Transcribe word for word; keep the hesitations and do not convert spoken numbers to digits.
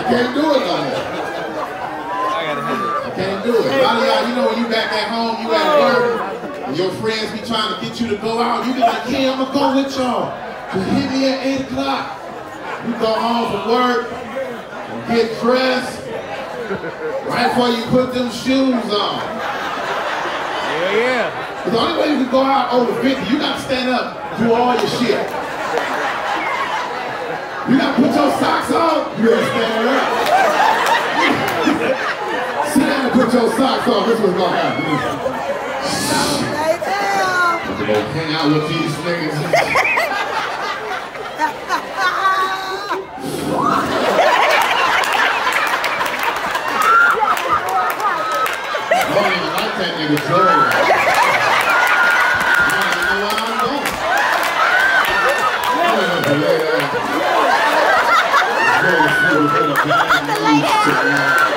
can't do it no more. I gotta hit it. I can't do it. A lot of y'all, you know, when you back at home, you at work, and your friends be trying to get you to go out, you be like, yeah, I'm gonna go with y'all. Just hit me at eight o'clock. You go home from work, get dressed, right before you put them shoes on. Yeah, yeah. The only way you can go out over fifty, you gotta stand up, do all your shit. You gotta put your socks on, you gotta stand up. Sit down and put your socks on, this is what's gonna happen. I'm gonna go hang out with these niggas. I don't even like that nigga Joe. I don't even know where I'm going.